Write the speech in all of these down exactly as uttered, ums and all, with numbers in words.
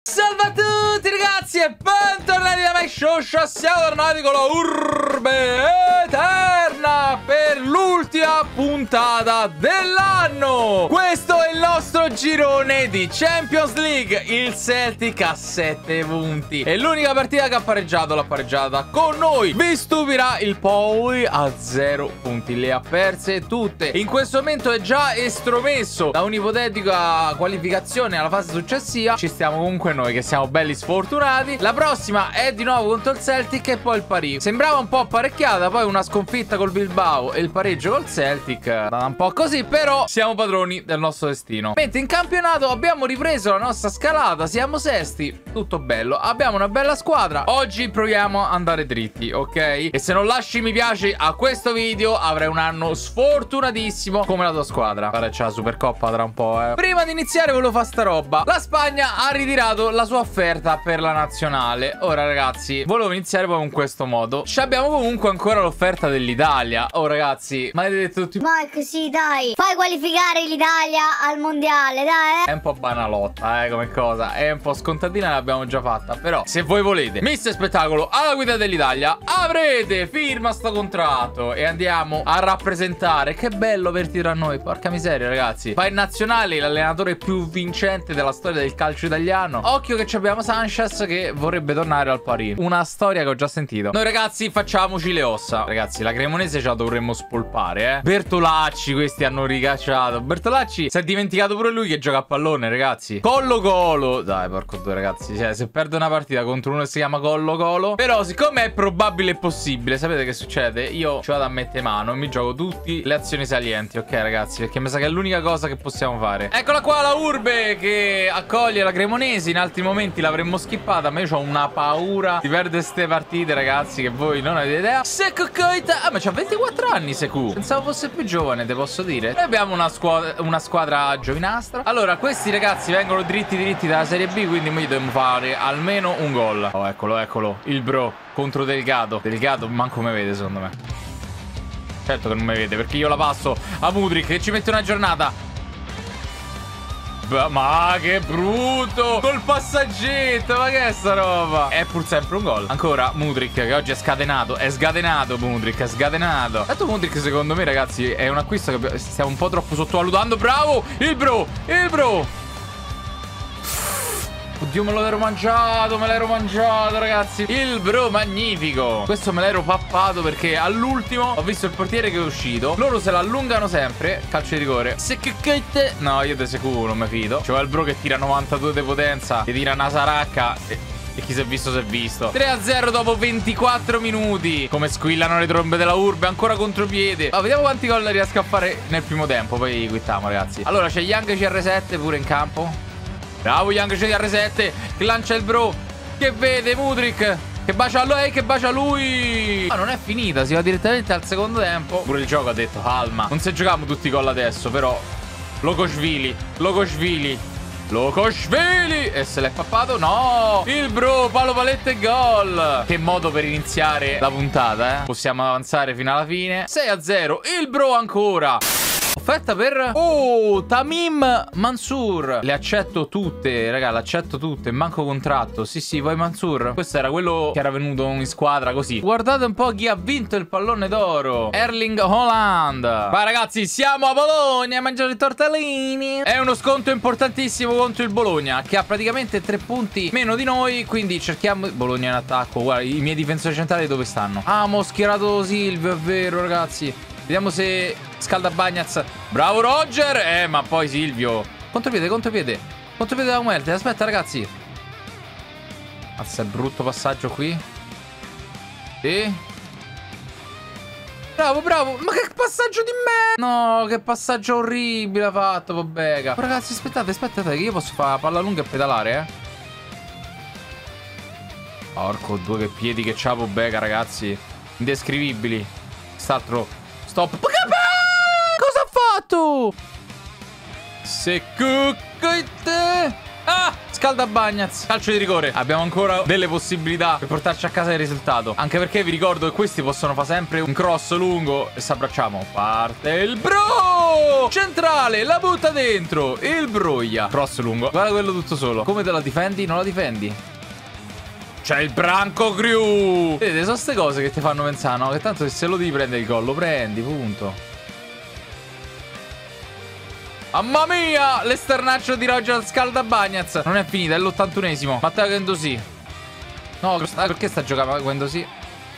Salve a tutti ragazzi e bentornati da MikeShowShow. Siamo tornati con la Urbe Eterna per l'ultima puntata dell'anno. Questo è il nostro girone di Champions League. Il Celtic ha sette punti e l'unica partita che ha pareggiato l'ha pareggiata con noi. Vi stupirà, il Poi a zero punti, le ha perse tutte. In questo momento è già estromesso da un'ipotetica qualificazione alla fase successiva. Ci stiamo comunque noi che siamo belli sfortunati. La prossima è di nuovo contro il Celtic e poi il Paris. Sembrava un po' apparecchiata, poi una sconfitta col Bilbao e il pareggio col Celtic, un po' così, però siamo padroni del nostro destino. Mentre in campionato abbiamo ripreso la nostra scalata, siamo sesti, tutto bello, abbiamo una bella squadra. Oggi proviamo ad andare dritti, ok? E se non lasci mi piace a questo video avrai un anno sfortunatissimo come la tua squadra. Guarda, c'è la Supercoppa tra un po', eh. Prima di iniziare volevo fare sta roba. La Spagna ha ritirato la sua offerta per la nazionale. Ora ragazzi, volevo iniziare poi in questo modo. Ci abbiamo comunque ancora l'offerta dell'Italia. Oh ragazzi, ma avete detto tutti... Mike, sì dai, fai qualificare l'Italia al mondiale, dai, eh. È un po' banalotta, eh, come cosa. È un po' scontatina, l'abbiamo già fatta. Però, se voi volete mister Spettacolo alla guida dell'Italia, avrete firma sto contratto e andiamo a rappresentare. Che bello averti tra noi, porca miseria ragazzi. Fai in nazionale l'allenatore più vincente della storia del calcio italiano. Occhio che abbiamo Sanchez che vorrebbe tornare al Paris. Una storia che ho già sentito. Noi ragazzi facciamoci le ossa. Ragazzi, la Cremonese ce la dovremmo spolpare, eh. Bertolacci, questi hanno ricacciato. Bertolacci si è dimenticato pure lui che gioca a pallone, ragazzi. Collo Colo. Dai, porco due ragazzi, cioè, se perdo una partita contro uno che si chiama Collo Colo. Però siccome è probabile e possibile, sapete che succede? Io ci vado a mettere mano e mi gioco tutte le azioni salienti, ok ragazzi? Perché mi sa che è l'unica cosa che possiamo fare. Eccola qua la Urbe che accoglie la Cremonese. In altri momenti l'avremmo skippata, ma io ho una paura di perdere ste partite ragazzi che voi non avete idea. Sekou Keita. Ah, ma c'ha ventiquattro anni Sekou. Pensavo fosse più giovane, te posso dire. Noi abbiamo una, squadra, una squadra giovinastra. Allora, questi ragazzi vengono dritti dritti dalla Serie B, quindi noi dobbiamo fare almeno un gol. Oh, eccolo, eccolo. Il bro contro Delgado. Delgado manco me vede secondo me. Certo che non mi vede, perché io la passo a Mudryk che ci mette una giornata. Ma che brutto! Col passaggetto, ma che è sta roba? È pur sempre un gol. Ancora Mudryk che oggi è scatenato. È scatenato Mudryk, è scatenato. Tanto Mudryk secondo me ragazzi è un acquisto che stiamo un po' troppo sottovalutando. Bravo! Il bro! Il bro! Oddio, me l'ero mangiato, me l'ero mangiato ragazzi. Il bro magnifico. Questo me l'ero pappato perché all'ultimo ho visto il portiere che è uscito. Loro se la allungano sempre. Calcio di rigore. Sekou Keita. No, io di Sekou non mi fido. C'è il bro che tira novantadue di potenza, che tira una saracca e... E chi si è visto si è visto. tre a zero dopo ventiquattro minuti. Come squillano le trombe della Urbe. Ancora contropiede. Ma vediamo quanti gol riesco a fare nel primo tempo. Poi quittiamo ragazzi. Allora c'è Young C R sette pure in campo. Bravo Young C R sette che lancia il bro, che vede Mudryk che bacia lei, che bacia lui. Ma non è finita, si va direttamente al secondo tempo. Pure il gioco ha detto calma. Non se giochiamo tutti i gol adesso, però Lokoshvili, Lokoshvili, Lokoshvili. E se l'è pappato? No. Il bro, palo palette e gol. Che modo per iniziare la puntata, eh. Possiamo avanzare fino alla fine. sei a zero. Il bro ancora. Offerta per... Oh, Tamim Mansour. Le accetto tutte, raga, le accetto tutte. Manco contratto. Sì, sì, poi Mansour. Questo era quello che era venuto in squadra così. Guardate un po' chi ha vinto il pallone d'oro. Erling Haaland. Vai ragazzi, siamo a Bologna a mangiare i tortellini. È uno sconto importantissimo contro il Bologna, che ha praticamente tre punti meno di noi. Quindi cerchiamo... Bologna in attacco. Guarda, i miei difensori centrali dove stanno? Ah, mo' ho schierato Silvio, è vero ragazzi. Vediamo se scalda Bagnaz. Bravo Roger. Eh ma poi Silvio. Contropiede, contropiede. Contropiede da Huerta. Aspetta ragazzi. Mazza, brutto passaggio qui. Sì. Bravo, bravo. Ma che passaggio di me. No, che passaggio orribile ha fatto Pobega. Oh, ragazzi aspettate, aspettate, che io posso fare la palla lunga e pedalare, eh. Porco due, che piedi che c'ha Pobega ragazzi. Indescrivibili. Quest'altro. Stop. Cosa ha fatto? Sekou Keita. Ah, scalda Bagnaz. Calcio di rigore. Abbiamo ancora delle possibilità per portarci a casa il risultato. Anche perché vi ricordo che questi possono fare sempre un cross lungo. E s'abbracciamo. Parte il bro. Oh, centrale, la butta dentro. Il broglia. Cross lungo. Guarda quello tutto solo. Come te la difendi? Non la difendi. C'è il Branco Crew. Vedete, sono queste cose che ti fanno pensare, no? Che tanto se lo devi prendere il gol, lo prendi, punto. Mamma mia, l'esternaccio di Roger Scaldabagnaz. Non è finita, è l'ottantunesimo. Matteo Guendouzi. No, perché sta giocando Guendouzi?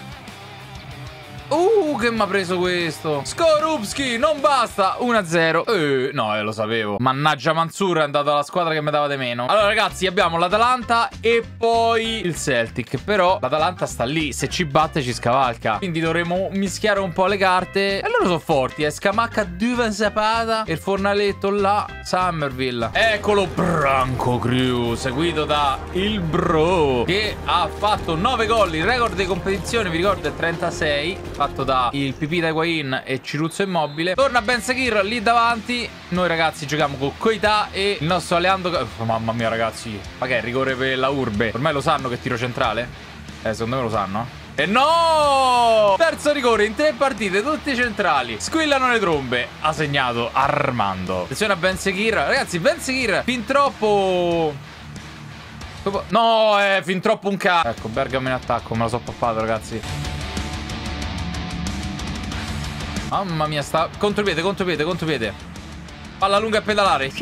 Uh, che mi ha preso questo. Skorupski, non basta. uno a zero. Eh, no, eh, lo sapevo. Mannaggia Mansur, è andato alla squadra che mi dava di meno. Allora, ragazzi, abbiamo l'Atalanta e poi il Celtic. Però l'Atalanta sta lì. Se ci batte, ci scavalca. Quindi dovremo mischiare un po' le carte. E loro sono forti, eh. Scamacca, Duven Zapata e il fornaletto là, Summerville. Eccolo, Branco Crew, seguito da il Bro, che ha fatto nove gol. Il record di competizione, vi ricordo, è trentasei. Fatto da il Pipì da Higuain e Ciruzzo Immobile. Torna Ben Sakir lì davanti. Noi ragazzi giochiamo con Koita e il nostro Aleandro. Oh, mamma mia ragazzi, ma che è rigore per la Urbe? Ormai lo sanno che tiro centrale? Eh, secondo me lo sanno. E no! Terzo rigore in tre partite, tutti centrali. Squillano le trombe. Ha segnato Armando. Attenzione a Ben Sakir. Ragazzi, Ben Sakir fin troppo... No, è fin troppo un ca... Ecco, Bergamo in attacco, me la so pappato ragazzi. Mamma mia, sta contropiede, contropiede, contropiede. Palla lunga a pedalare.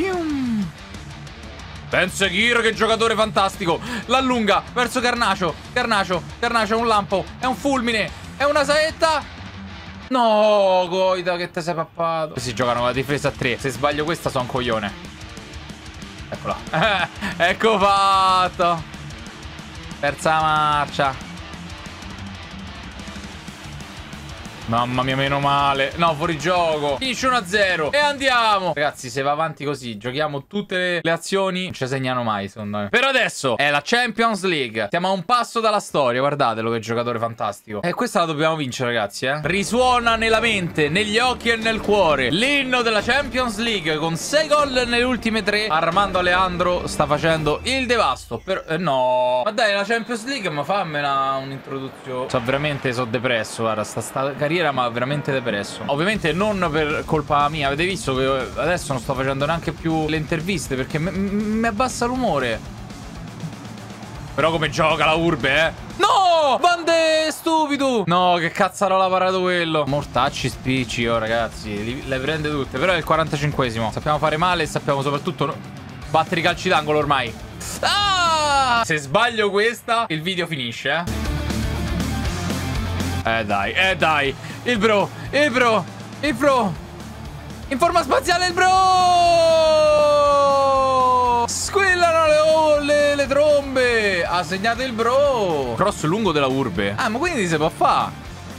Ben Sakir, che giocatore fantastico. L'allunga verso Garnacio. Garnacio, Garnacio è un lampo. È un fulmine. È una saetta. No, Koita, che te sei pappato. Si giocano con la difesa a tre. Se sbaglio questa sono un coglione. Eccola. Ecco fatto. Terza marcia. Mamma mia, meno male. No, fuori gioco. Finisce uno a zero. E andiamo. Ragazzi, se va avanti così, giochiamo tutte le, le azioni, non ci segnano mai, secondo me. Per adesso è la Champions League. Siamo a un passo dalla storia. Guardatelo, che giocatore fantastico. E questa la dobbiamo vincere, ragazzi, eh. Risuona nella mente, negli occhi e nel cuore l'inno della Champions League. Con sei gol nelle ultime tre, Armando Aleandro sta facendo il devasto. Per... Eh, no. Ma dai, la Champions League, ma fammela un'introduzione. So veramente, so depresso, guarda, sta, sta carriera ma veramente depresso. Ovviamente non per colpa mia. Avete visto che adesso non sto facendo neanche più le interviste perché mi abbassa l'umore. Però come gioca la Urbe, eh. No! Bande stupido. No, che cazzarola ha parato quello. Mortacci spicci, oh ragazzi, li, le prende tutte. Però è il quarantacinquesimo. Sappiamo fare male e sappiamo soprattutto no, battere i calci d'angolo ormai. Ah! Se sbaglio questa, il video finisce, eh. Eh dai, eh dai. Il bro, il bro, il bro. In forma spaziale il bro. Squillano le, oh, le, le trombe. Ha segnato il bro. Cross lungo della Urbe. Ah, ma quindi si può fare.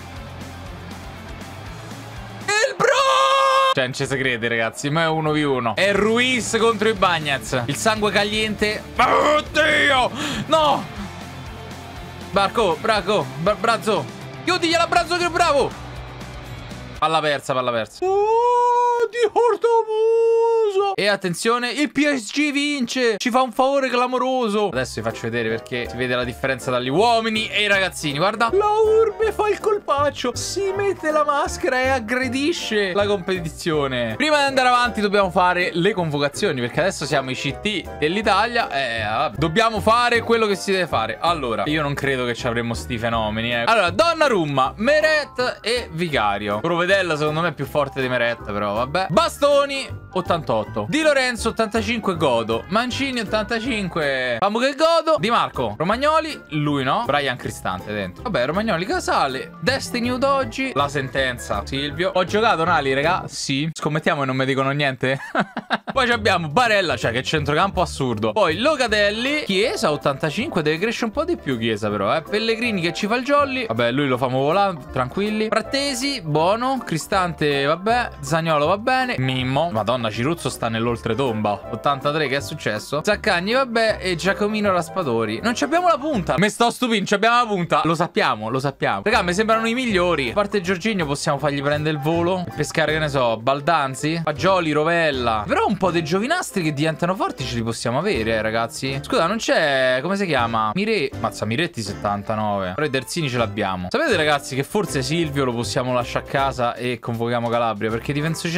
Il bro. Cioè, non ci si crede, ragazzi. Ma è uno vu uno. È Ruiz contro i Bagnaz. Il sangue caliente. Oddio. No. Barco, Braco, bra Brazzo. Chiudigliela, Brazzo, che bravo. Palla persa, palla persa. Oh, di Ortomuso. E attenzione, il P S G vince. Ci fa un favore clamoroso. Adesso vi faccio vedere perché si vede la differenza dagli uomini e i ragazzini. Guarda, la Urbe fa il colpaccio, si mette la maschera e aggredisce la competizione. Prima di andare avanti dobbiamo fare le convocazioni, perché adesso siamo i C T dell'Italia e eh, dobbiamo fare quello che si deve fare. Allora, io non credo che ci avremo sti fenomeni, eh. Allora, Donnarumma, Meret e Vicario. Provedella secondo me è più forte di Meret, però vabbè. Bastoni ottantotto, Di Lorenzo ottantacinque, Godo, Mancini ottantacinque, Famo che Godo, Di Marco, Romagnoli, lui no, Brian Cristante dentro. Vabbè, Romagnoli, Casale, Destiny Udogi, la sentenza, Silvio. Ho giocato Nali, raga? Sì. Scommettiamo e non mi dicono niente? Poi abbiamo Barella, cioè che centrocampo assurdo. Poi Locatelli, Chiesa ottantacinque, deve crescere un po' di più Chiesa però, eh. Pellegrini che ci fa il jolly. Vabbè, lui lo famo volare, tranquilli. Frattesi, buono. Cristante, vabbè. Zaniolo va bene. Mimmo, madonna, Ciruzzo sta nell'oltretomba. ottantatré, che è successo? Zaccagni, vabbè. E Giacomino Raspadori. Non ci abbiamo la punta. Me sto stupendo, ci abbiamo la punta. Lo sappiamo, lo sappiamo. Raga, mi sembrano i migliori. A parte Giorginio possiamo fargli prendere il volo e pescare, che ne so, Baldanzi, Fagioli, Rovella. Però un po' dei giovinastri che diventano forti ce li possiamo avere, eh, ragazzi. Scusa, non c'è... come si chiama? Mire... Mazza, Miretti settantanove. Però i terzini ce l'abbiamo. Sapete, ragazzi, che forse Silvio lo possiamo lasciare a casa e convochiamo Calabria, perché difensori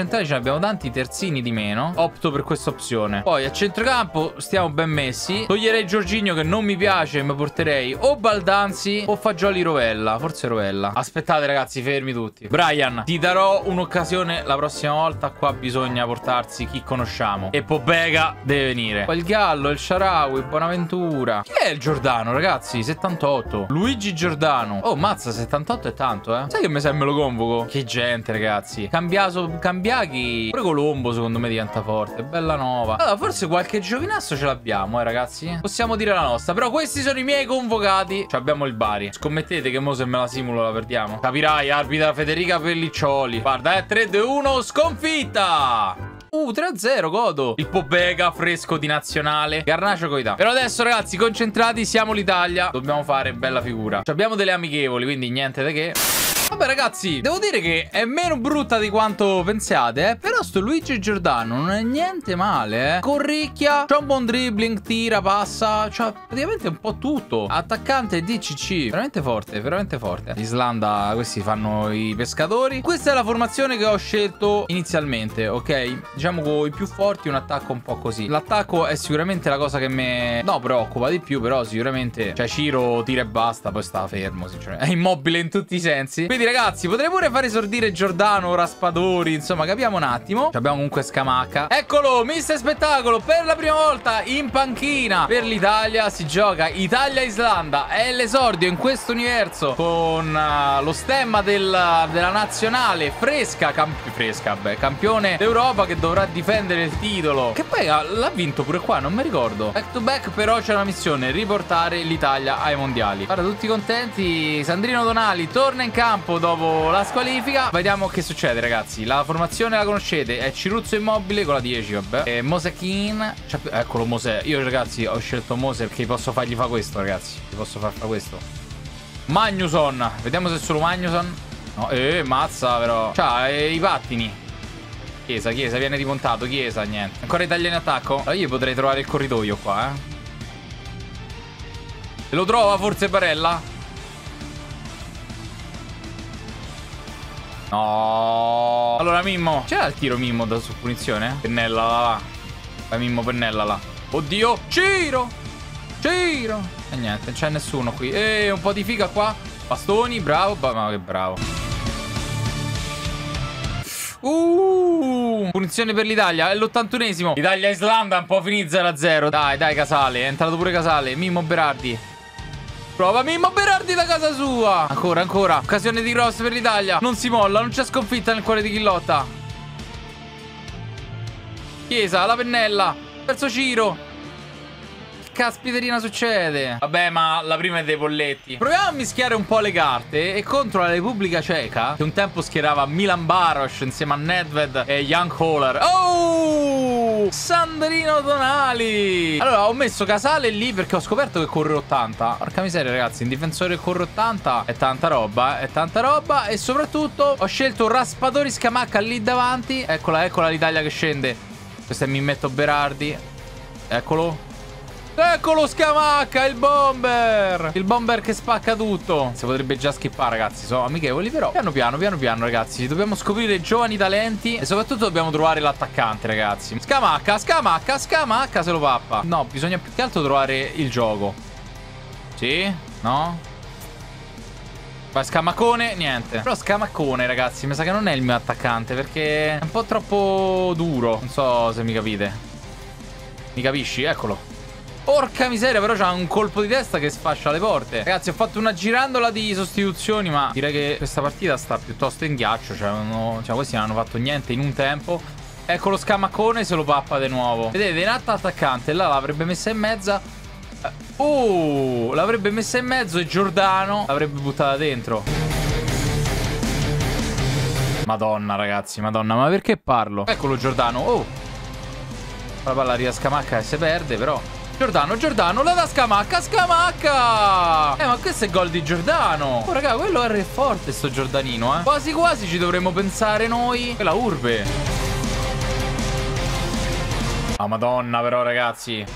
centrali ce ne abbiamo tanti, terzini di meno. Opto per questa opzione. Poi a centrocampo stiamo ben messi. Toglierei Jorginho che non mi piace, mi porterei o Baldanzi o Fagioli Rovella. Forse Rovella. Aspettate ragazzi, fermi tutti. Brian, ti darò un'occasione la prossima volta. Qua bisogna portarsi chi conosciamo. E Pobega deve venire. Poi il Gallo, il Shaarawy, Bonaventura. Chi è il Giordano ragazzi? settantotto. Luigi Giordano. Oh mazza, settantotto è tanto eh. Sai che mi sa me lo convoco? Che gente ragazzi. Cambiaso, Cambiaghi. Pure Colombo secondo me diventa forte. Bella nova. Allora forse qualche giovinazzo ce l'abbiamo eh ragazzi. Possiamo dire la nostra. Però questi sono i miei convocati. Ci abbiamo il Bari. Scommettete che mo se me la simulo la perdiamo. Capirai, arbitra Federica Pelliccioli. Guarda eh, tre due uno, sconfitta. Uh, tre a zero, godo. Il Pobega fresco di nazionale. Garnacio Coità. Però adesso ragazzi, concentrati, siamo l'Italia. Dobbiamo fare bella figura. Abbiamo delle amichevoli, quindi niente di che. Vabbè ragazzi, devo dire che è meno brutta di quanto pensiate, eh. Però sto Luigi Giordano non è niente male, eh. Corricchia, c'ha un buon dribbling, tira, passa, c'ha praticamente un po' tutto. Attaccante D C C, veramente forte, veramente forte. Islanda, questi fanno i pescatori. Questa è la formazione che ho scelto inizialmente, ok? Diciamo con i più forti, un attacco un po' così. L'attacco è sicuramente la cosa che mi no, preoccupa di più, però sicuramente, cioè Ciro tira e basta, poi sta fermo, sinceramente. È immobile in tutti i sensi. Quindi ragazzi, potrei pure fare esordire Giordano, Raspadori, insomma, capiamo un attimo. Abbiamo comunque Scamacca. Eccolo, mister Spettacolo, per la prima volta in panchina per l'Italia. Si gioca Italia-Islanda. È l'esordio in questo universo con uh, lo stemma del, della nazionale fresca, camp fresca, beh, campione d'Europa che dovrà difendere il titolo. Che poi l'ha vinto pure qua, non mi ricordo. Back to back, però c'è una missione: riportare l'Italia ai mondiali. Guarda, tutti contenti. Sandrino Tonali torna in campo dopo la squalifica. Vediamo che succede ragazzi. La formazione la conoscete, è Ciruzzo Immobile con la dieci, vabbè. E Mosechin, eccolo Mose. Io ragazzi ho scelto Mose perché posso fargli fare questo ragazzi. Ti posso far fare questo. Magnuson, vediamo se è solo Magnuson. No, eh, mazza però. C'ha eh, i pattini. Chiesa, Chiesa, viene rimontato. Chiesa, niente. Ancora italiani in attacco. Allora io potrei trovare il corridoio qua, eh. E lo trova forse Barella? No. Allora Mimmo, c'era il tiro Mimmo da su punizione? Pennella là, là. Vai Mimmo, pennella là. Oddio. Ciro. Ciro. E niente, non c'è nessuno qui. E un po' di figa qua. Bastoni, bravo. Ma che bravo. Uh, punizione per l'Italia. È l'ottantunesimo. Italia-Islanda un po' finì zero a zero. Dai, dai Casale. È entrato pure Casale. Mimmo Berardi. Prova Mimmo Berardi da casa sua. Ancora, ancora. Occasione di cross per l'Italia. Non si molla, non c'è sconfitta nel cuore di chi lotta. Chiesa, la pennella. Terzo Ciro. Che caspiterina succede? Vabbè, ma la prima è dei polletti. Proviamo a mischiare un po' le carte. E contro la Repubblica Ceca, che un tempo schierava Milan Baros insieme a Nedved e Jan Koller. Oh! Sandrino Tonali. Allora, ho messo Casale lì perché ho scoperto che corre ottanta. Porca miseria, ragazzi. Un difensore che corre ottanta è tanta roba, eh? È tanta roba. E soprattutto ho scelto Raspadori Scamacca lì davanti. Eccola, eccola l'Italia che scende. Questo è Mimmetto Berardi. Eccolo. Eccolo Scamacca, il bomber. Il bomber che spacca tutto. Si potrebbe già skippare ragazzi, sono amichevoli però. Piano piano, piano piano ragazzi. Dobbiamo scoprire giovani talenti. E soprattutto dobbiamo trovare l'attaccante ragazzi. Scamacca, Scamacca, Scamacca se lo pappa. No, bisogna più che altro trovare il gioco. Sì? No? Vai Scamaccone, niente. Però Scamaccone ragazzi, mi sa che non è il mio attaccante perché è un po' troppo duro. Non so se mi capite. Mi capisci? Eccolo. Porca miseria, però c'ha un colpo di testa che sfascia le porte. Ragazzi, ho fatto una girandola di sostituzioni, ma direi che questa partita sta piuttosto in ghiaccio. Cioè, uno, cioè questi non hanno fatto niente in un tempo. Ecco lo Scamaccone, se lo pappa di nuovo. Vedete, in alta attaccante, là l'avrebbe messa in mezza. Oh, l'avrebbe messa in mezzo e Giordano l'avrebbe buttata dentro. Madonna, ragazzi, madonna, ma perché parlo? Eccolo Giordano, oh. La palla arriva a Scamacca e si perde, però. Giordano, Giordano, la da Scamacca, Scamacca! Eh, ma questo è gol di Giordano. Oh, raga, quello è forte sto Giordanino, eh. Quasi quasi ci dovremmo pensare noi. Quella urbe. Ah, madonna, però, ragazzi. E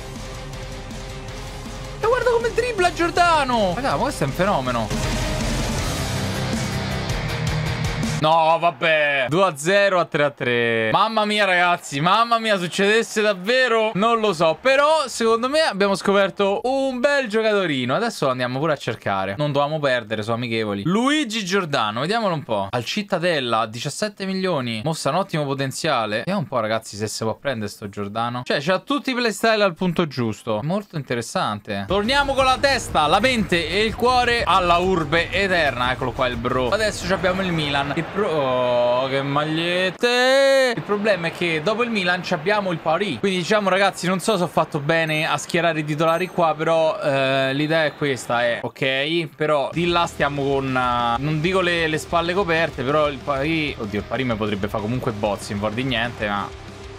guarda come dribbla Giordano. Raga, ma questo è un fenomeno. No, vabbè. due a zero a tre a tre. Mamma mia, ragazzi. Mamma mia, succedesse davvero. Non lo so. Però, secondo me, abbiamo scoperto un bel giocatorino. Adesso lo andiamo pure a cercare. Non dovevamo perdere, sono amichevoli. Luigi Giordano, vediamolo un po'. Al Cittadella, diciassette milioni. Mossa un ottimo potenziale. Vediamo un po', ragazzi, se si può prendere sto Giordano. Cioè, c'ha tutti i playstyle al punto giusto. Molto interessante. Torniamo con la testa, la mente e il cuore alla urbe eterna. Eccolo qua il bro. Adesso abbiamo il Milan. Il pro... Oh, che magliette. Il problema è che dopo il Milan abbiamo il Paris. Quindi diciamo, ragazzi, non so se ho fatto bene a schierare i titolari qua, però eh, l'idea è questa, è ok. Però di là stiamo con uh, non dico le, le spalle coperte, però il Paris... Oddio, il Paris mi potrebbe fare comunque bozzi, non vuol dire niente, ma...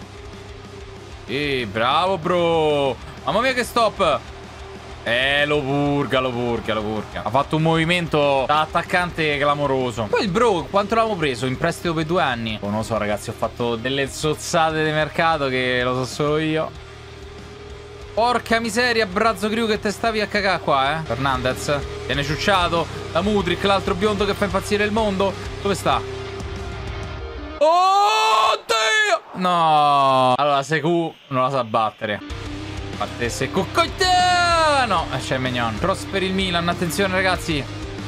Eh, bravo bro. Mamma mia che stop. Eh, lo purga, lo purga, lo purga. Ha fatto un movimento da attaccante clamoroso. Poi il bro, quanto l'avevamo preso? In prestito per due anni? Oh, non lo so, ragazzi, ho fatto delle zozzate di mercato che lo so solo io. Porca miseria, Brazzo Crew, che te stavi a cagà qua, eh. Fernandez viene ciucciato da Mudryk, l'altro biondo che fa impazzire il mondo. Dove sta? Oh, Dio! No. Allora, Sekou non la sa battere. Parte Sekou. No, c'è Maignan. Cross per il Milan, attenzione ragazzi.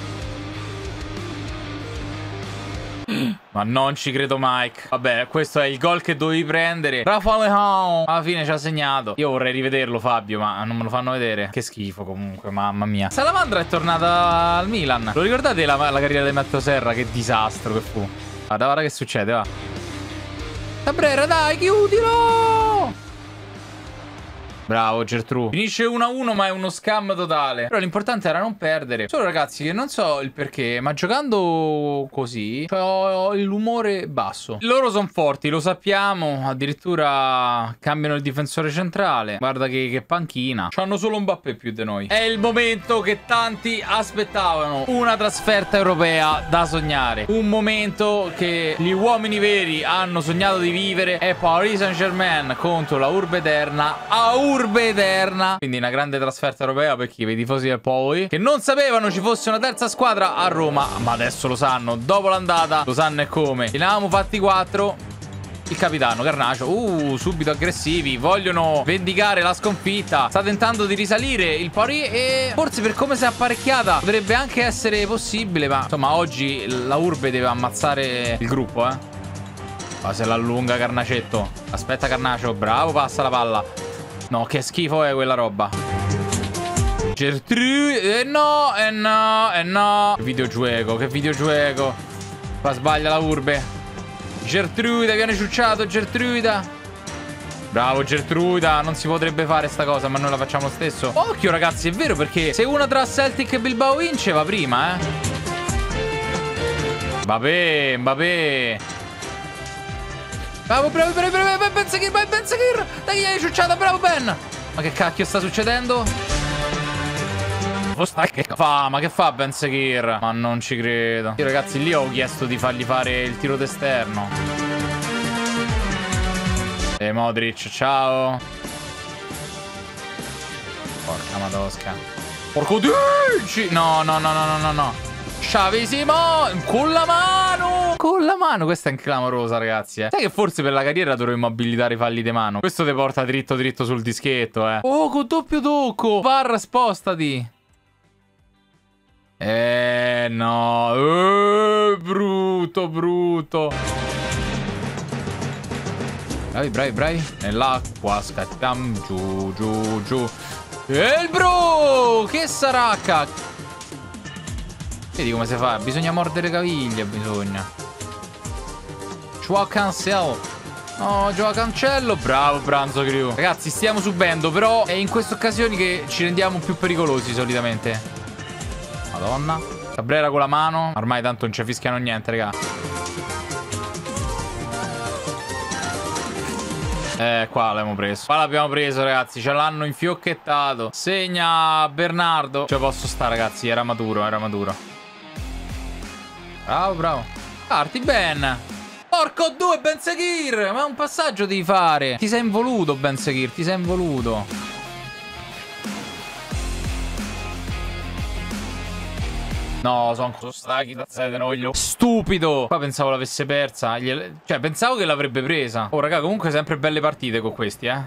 Ma non ci credo, Mike. Vabbè, questo è il gol che dovevi prendere. Rafa Leão alla fine ci ha segnato. Io vorrei rivederlo, Fabio, ma non me lo fanno vedere. Che schifo comunque, mamma mia. Salamandra è tornata al Milan. Lo ricordate la, la carriera di Matteo Serra? Che disastro che fu. Guarda, guarda che succede, va. Cabrera, dai, chiudilo. Bravo Gertrude. Finisce uno a uno, ma è uno scam totale. Però l'importante era non perdere. Solo, ragazzi, che non so il perché, ma giocando così cioè, ho l'umore basso. Loro sono forti, lo sappiamo. Addirittura cambiano il difensore centrale. Guarda che, che panchina. C'hanno solo un Mbappé più di noi. È il momento che tanti aspettavano. Una trasferta europea da sognare. Un momento che gli uomini veri hanno sognato di vivere. È Paris Saint-Germain contro la Urbe Eterna a Urbe Eterna. Quindi una grande trasferta europea per chi? Per i tifosi del Poi, che non sapevano ci fosse una terza squadra a Roma, ma adesso lo sanno. Dopo l'andata lo sanno e come. Ce ne avevamo fatti quattro. Il capitano Garnacio. Uh, subito aggressivi. Vogliono vendicare la sconfitta. Sta tentando di risalire il Paris e forse per come si è apparecchiata potrebbe anche essere possibile. Ma insomma oggi la Urbe deve ammazzare il gruppo, eh. Ma se l'allunga Garnacetto. Aspetta Garnacio. Bravo, passa la palla. No, che schifo è quella roba. Gertrude. Eh no, eh no, eh no. Che videogioco, che videogioco. Qua sbaglia la Urbe. Gertrude, viene ciucciato, Gertrude. Bravo Gertrude. Non si potrebbe fare sta cosa, ma noi la facciamo lo stesso. Occhio ragazzi, è vero, perché se una tra Celtic e Bilbao vince va prima, eh. Mbappé, Mbappé. Bravo, bravo, bravo, bravo, bravo, Ben Sakir, vai Ben Sakir. Dai, gli hai ciucciata, bravo Ben. Ma che cacchio sta succedendo? Che fa? Ma che fa Ben Sakir? Ma non ci credo. Io ragazzi lì ho chiesto di fargli fare il tiro d'esterno. E Modric, ciao. Porca madosca. Porco dici. No, no, no, no, no, no, no. Sciavesimo con la mano. Con la mano. Questa è clamorosa, ragazzi, eh. Sai che forse per la carriera dovremmo abilitare i falli di mano. Questo ti porta dritto dritto sul dischetto, eh. Oh, con doppio tocco. V A R, spostati. Eh no. Eh, brutto, brutto. Bravi, bravi, bravi. Nell'acqua scattiamo giù, giù, giù. E il bro. Che saracca. Vedi come si fa? Bisogna mordere caviglie, bisogna. Joao Cancelo. No, Joao Cancello. Bravo, Brazzo Crew. Ragazzi, stiamo subendo, però è in queste occasioni che ci rendiamo più pericolosi solitamente. Madonna. Cabrera con la mano. Ormai tanto non ci fischiano niente, raga. Eh, qua l'abbiamo preso. Qua l'abbiamo preso, ragazzi. Ce l'hanno infiocchettato. Segna Bernardo. Cioè posso stare, ragazzi. Era maturo, era maturo. Bravo, bravo. Parti Ben. Porco due, Ben Sakir. Ma un passaggio devi fare. Ti sei involuto, Ben Sakir. Ti sei involuto. No, sono stati tazzate noglio. Stupido. Qua pensavo l'avesse persa. Gliele... Cioè, pensavo che l'avrebbe presa. Oh, raga, comunque sempre belle partite con questi, eh.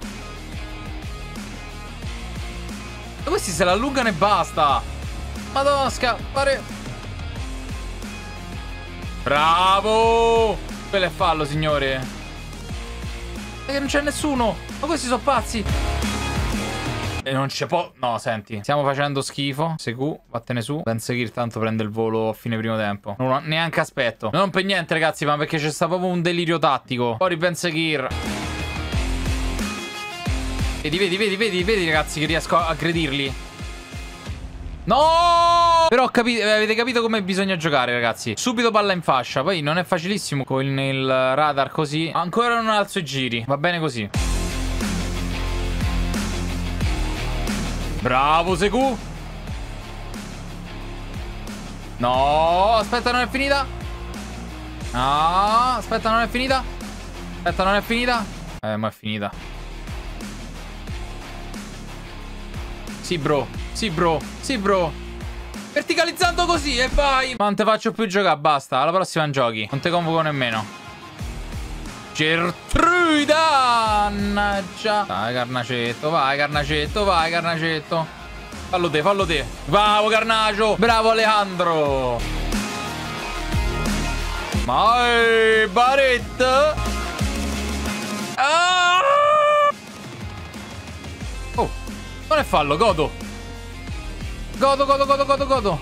Ma questi se la allungano e basta. Madonna, scappare. Bravo. Quello è fallo, signore. Perché non c'è nessuno. Ma questi sono pazzi. E non c'è po'. No, senti. Stiamo facendo schifo. Secu, vattene su. Benzekir tanto prende il volo a fine primo tempo. Non ho neanche aspetto. Non per niente, ragazzi, ma perché c'è stato proprio un delirio tattico. Fuori Benzekir. Vedi, vedi, vedi, vedi, vedi, ragazzi, che riesco a aggredirli. No! Però ho capito, avete capito come bisogna giocare, ragazzi. Subito palla in fascia. Poi non è facilissimo con il radar così. Ancora non alzo i giri. Va bene così. Bravo Seku. No, aspetta, non è finita. No, aspetta, non è finita. Aspetta, non è finita. Eh, ma è finita. Sì, bro. Sì, bro. Sì, bro. Verticalizzando così e vai. Ma non te faccio più giocare, basta. Alla prossima non giochi. Non te convoco nemmeno. Gertruida! Mannaggia. Vai, Carnacetto, vai, Carnacetto, vai, Carnacetto. Fallo te, fallo te. Bravo, Carnacio. Bravo, Alejandro. Vai, Baretta. Ah! Oh, non è fallo, godo. Godo, godo, godo, godo, godo.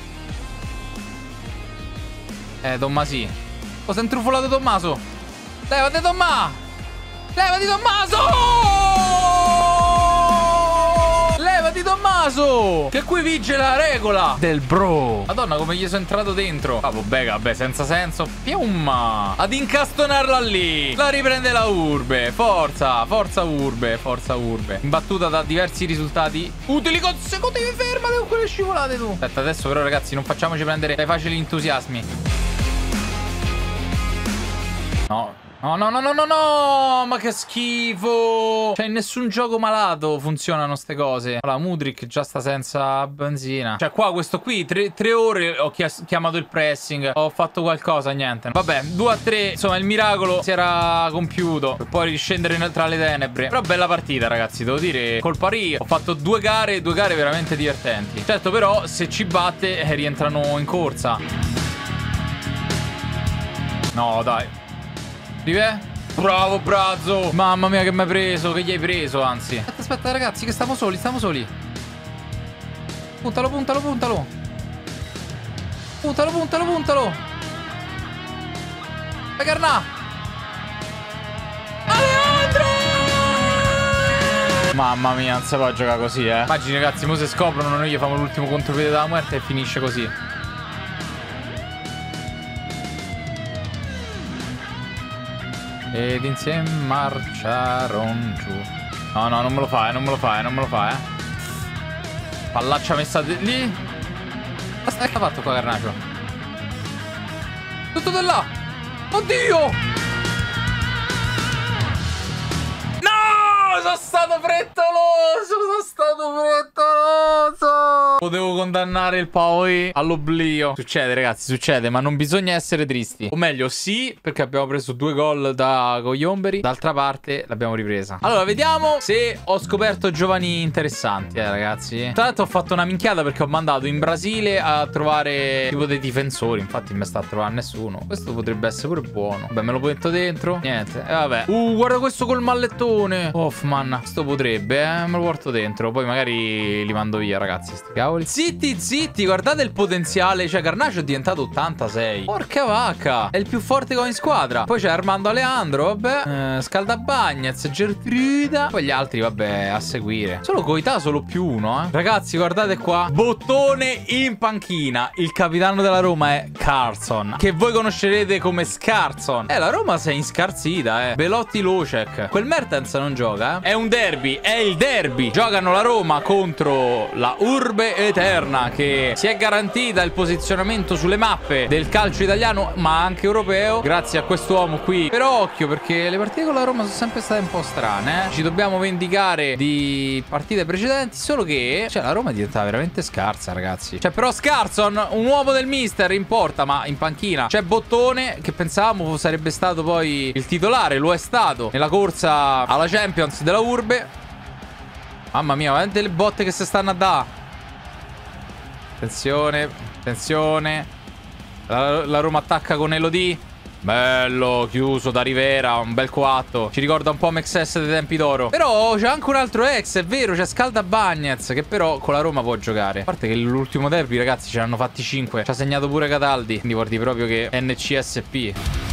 Eh, Tommasì. Oh, si è intrufolato Tommaso. Levati, Tommaso! Levati, Tommaso! Levati, Tommaso! Che qui vige la regola del bro. Madonna, come gli sono entrato dentro. Ah, vabbè, vabbè, senza senso. Piumma! Ad incastonarla lì. La riprende la Urbe. Forza, forza Urbe, forza Urbe. Imbattuta da diversi risultati utili consecutivi. Fermate con quelle scivolate, tu. Aspetta, adesso però, ragazzi, non facciamoci prendere dai facili entusiasmi. No. No, no, no, no, no, no, ma che schifo. Cioè, in nessun gioco malato funzionano ste cose. Allora, Mudryk già sta senza benzina. Cioè, qua, questo qui, tre, tre ore ho chiamato il pressing. Ho fatto qualcosa, niente. Vabbè, due a tre, insomma, il miracolo si era compiuto. Per poi riscendere tra le tenebre. Però bella partita, ragazzi, devo dire. Col Pari ho fatto due gare, due gare veramente divertenti. Certo, però, se ci batte, eh, rientrano in corsa. No, dai. Bravo, Brazzo. Mamma mia, che mi hai preso. Che gli hai preso, anzi. Aspetta, aspetta, ragazzi, che stiamo soli, stiamo soli. Puntalo, puntalo, puntalo. Puntalo, puntalo, puntalo. Vai, Carnà. Alejandro! Mamma mia, non si può giocare così, eh. Immagini, ragazzi, mo se scoprono, noi gli facciamo l'ultimo contropiede della muerte e finisce così. Ed insieme marciaron giù. No, no, non me lo fa, eh, non me lo fa, eh, non me lo fa, eh. Pallaccia messa lì. Basta, che ha fatto qua, Carnacio? Tutto da là. Oddio! No! Sono stato frettoloso! Sono stato frettoloso! Potevo condannare il poi all'oblio. Succede, ragazzi, succede, ma non bisogna essere tristi. O meglio, sì, perché abbiamo preso due gol da cogliomberi. D'altra parte l'abbiamo ripresa. Allora, vediamo se ho scoperto giovani interessanti, eh, ragazzi. Tra l'altro ho fatto una minchiata perché ho mandato in Brasile a trovare tipo dei difensori. Infatti non mi sta a trovare nessuno. Questo potrebbe essere pure buono. Vabbè, me lo metto dentro. Niente. E eh, vabbè. Uh, guarda questo col mallettone. Hoffman. Questo potrebbe, eh. Me lo porto dentro. Poi magari li mando via, ragazzi. Sti cavoli. Zitti, zitti. Guardate il potenziale. Cioè, Carnacio è diventato ottantasei. Porca vacca. È il più forte che ho in squadra. Poi c'è Armando Alejandro. Vabbè. Eh, Scaldabagnez. Gertruida. Poi gli altri, vabbè, a seguire. Solo Coità, solo più uno, eh. Ragazzi, guardate qua. Bottone in panchina. Il capitano della Roma è Carlson, che voi conoscerete come Scarson. Eh, la Roma si è inscarsita, eh. Belotti Locek. Quel Mertens non gioca, eh. È un derby. È il derby. Giocano la Roma contro la Urbe eterna, che si è garantita il posizionamento sulle mappe del calcio italiano ma anche europeo grazie a quest'uomo qui. Però occhio, perché le partite con la Roma sono sempre state un po' strane, eh? Ci dobbiamo vendicare di partite precedenti, solo che cioè la Roma è diventata veramente scarsa, ragazzi. Cioè però Scarson, un uomo del mister, in porta, ma in panchina c'è Bottone, che pensavamo sarebbe stato poi il titolare, lo è stato nella corsa alla Champions della Urbe. Mamma mia, guardate le botte che si stanno a dare. Attenzione, attenzione. La, la Roma attacca con Elodie. Bello, chiuso da Rivera, un bel quattro. Ci ricorda un po' Mexes dei tempi d'oro. Però c'è anche un altro ex, è vero, c'è Scalda Bagnez, che però con la Roma può giocare. A parte che l'ultimo derby, ragazzi, ce l'hanno fatti cinque. Ci ha segnato pure Cataldi, quindi guardi proprio che N C S P.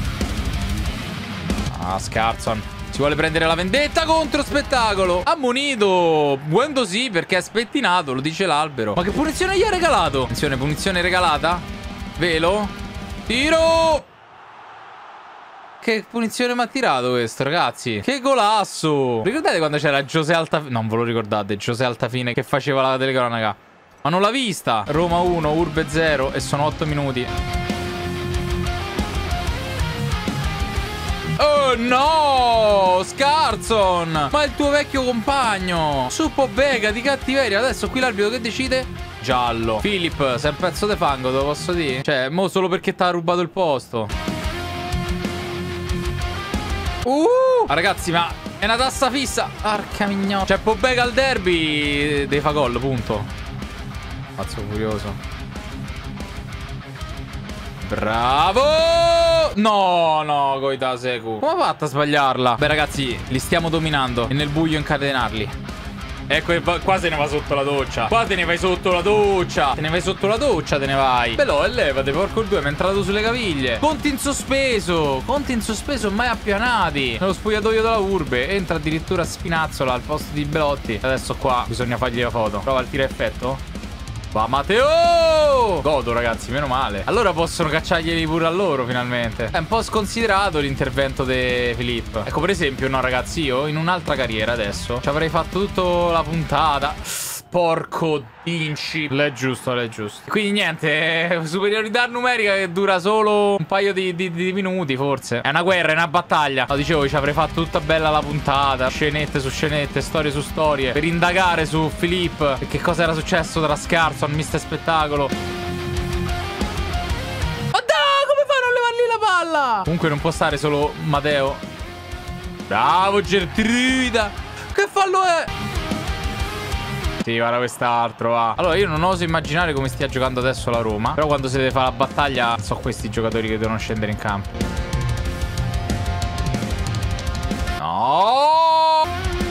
Ah, Scarson si vuole prendere la vendetta contro Spettacolo. Ammonito Buendo sì, perché è spettinato, lo dice l'albero. Ma che punizione gli ha regalato? Attenzione, punizione regalata. Velo. Tiro. Che punizione mi ha tirato questo, ragazzi? Che golasso. Ricordate quando c'era Giuseppe Altafine? Non ve lo ricordate, Giuseppe Altafine che faceva la telecronaca? Ma non l'ha vista. Roma uno, Urbe zero e sono otto minuti. Oh no, Scarson, ma è il tuo vecchio compagno. Suppo Bega di cattiveria. Adesso qui l'arbitro che decide? Giallo. Filip, sei un pezzo di fango, te lo posso dire? Cioè, mo solo perché ti ha rubato il posto. Uh, ah, ragazzi, ma è una tassa fissa. Arca mignotta. Cioè, Pobega al derby dei fa gol, punto. Pazzo furioso. Bravo! No, no, Goita Seku. Come ha fatto a sbagliarla? Beh, ragazzi, li stiamo dominando. E nel buio incatenarli. Ecco, qua se ne va sotto la doccia. Qua te ne vai sotto la doccia. Te ne vai sotto la doccia, te ne vai. Bello, e levate, porco il due. Mi è entrato sulle caviglie. Conti in sospeso. Conti in sospeso, mai appianati. Nello spogliatoio della Urbe. Entra addirittura Spinazzola al posto di Belotti. Adesso qua bisogna fargli la foto. Prova il tiro a effetto. Va Matteo! Godo, ragazzi, meno male. Allora possono cacciarglieli pure a loro finalmente. È un po' sconsiderato l'intervento di Filippo. Ecco, per esempio, no, ragazzi, io in un'altra carriera adesso ci avrei fatto tutta la puntata. Porco Dinci. L'è giusto, l'è giusto. Quindi niente, superiorità numerica che dura solo un paio di, di, di minuti, forse. È una guerra, è una battaglia. No, dicevo, ci avrei fatto tutta bella la puntata. Scenette su scenette, storie su storie, per indagare su Filippo e che cosa era successo tra Scarson, mister Spettacolo. Ma dai, come fai a non levargli la palla? Comunque non può stare solo Matteo. Bravo Gertruda. Che fallo è? Sì, guarda quest'altro, va. Allora, io non oso immaginare come stia giocando adesso la Roma. Però quando si deve fare la battaglia, so questi giocatori che devono scendere in campo. No!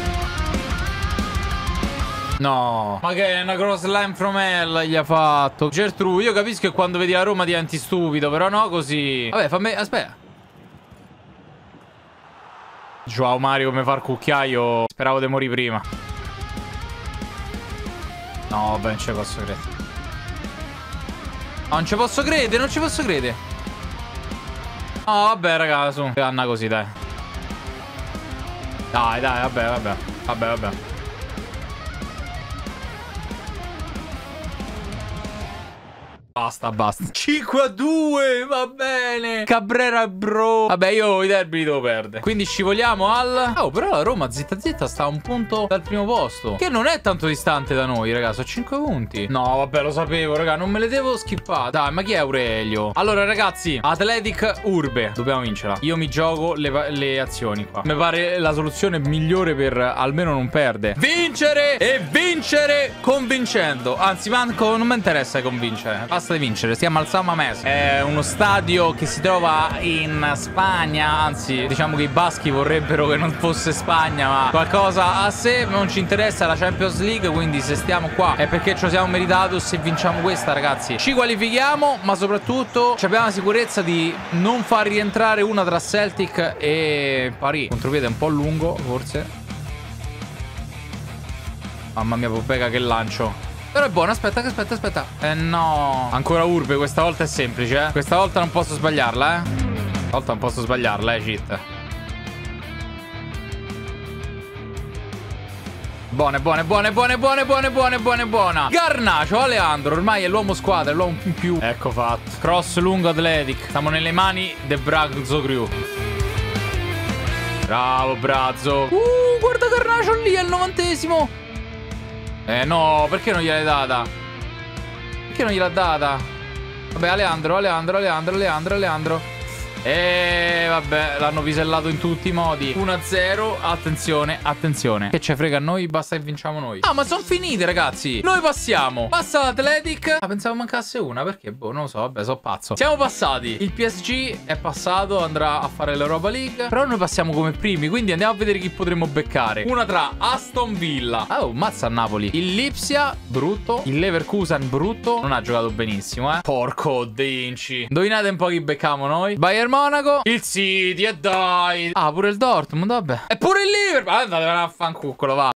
No. Ma che è una cross line from hell gli ha fatto Gertrude. Io capisco che quando vedi la Roma diventi stupido, però no così. Vabbè, fammi... Aspetta. Joao Mario come far cucchiaio. Speravo di morire prima. No, vabbè, non ci posso credere. No, non ci posso credere, non ci posso credere. No, vabbè, raga, su. Anna così, dai. Dai, dai, vabbè, vabbè. Vabbè, vabbè. Basta, basta. cinque a due, va bene. Cabrera bro. Vabbè, io i derby li devo perdere. Quindi scivoliamo al... Oh, però la Roma zitta zitta sta a un punto dal primo posto, che non è tanto distante da noi, ragazzi. Ho cinque punti. No, vabbè, lo sapevo, raga. Non me le devo skippare. Dai, ma chi è Aurelio? Allora, ragazzi, Athletic Urbe. Dobbiamo vincerla. Io mi gioco le, le azioni qua. Mi pare la soluzione migliore per almeno non perdere. Vincere e vincere convincendo. Anzi, manco non mi interessa convincere. Basta di vincere, stiamo al San Mamés. È uno stadio che si trova in Spagna. Anzi, diciamo che i baschi vorrebbero che non fosse Spagna, ma qualcosa a sé. Non ci interessa la Champions League, quindi se stiamo qua è perché ce lo siamo meritato. Se vinciamo questa, ragazzi, ci qualifichiamo, ma soprattutto abbiamo la sicurezza di non far rientrare una tra Celtic e Paris. Contropiede un po' lungo, forse. Mamma mia, Pobega, che lancio. Però è buono, aspetta, aspetta, aspetta. Eh no. Ancora Urbe, questa volta è semplice, eh. Questa volta non posso sbagliarla, eh. Questa volta non posso sbagliarla, eh, cheat. Buone, buone, buone, buone, buone, buone, buone, buone, buona. Garnacio, Aleandro, ormai è l'uomo squadra, è l'uomo in più. Ecco fatto. Cross lungo Athletic. Siamo nelle mani del Brazzo Crew. Bravo, Brazzo. Uh, guarda Garnacio lì al novantesimo. Eh no, perché non gliel'hai data? Perché non gliel'ha data? Vabbè, Aleandro, Aleandro, Aleandro, Aleandro, Aleandro. E vabbè, l'hanno pisellato in tutti i modi. uno a zero, attenzione, attenzione. Che ce frega a noi, basta che vinciamo noi. Ah, ma sono finite, ragazzi. Noi passiamo. Passa l'Athletic. Ah, pensavo mancasse una, perché? Boh, non lo so, vabbè, sono pazzo. Siamo passati. Il P S G è passato, andrà a fare l'Europa League. Però noi passiamo come primi, quindi andiamo a vedere chi potremmo beccare. Una tra Aston Villa. Oh, mazza a Napoli. Il Lipsia, brutto. Il Leverkusen, brutto. Non ha giocato benissimo, eh. Porco Dinci. Indovinate un po' chi beccamo noi. Bayern Monaco, il City, e dai. Ah, pure il Dortmund, vabbè. E pure il Liverpool. Andate a fanculo, va.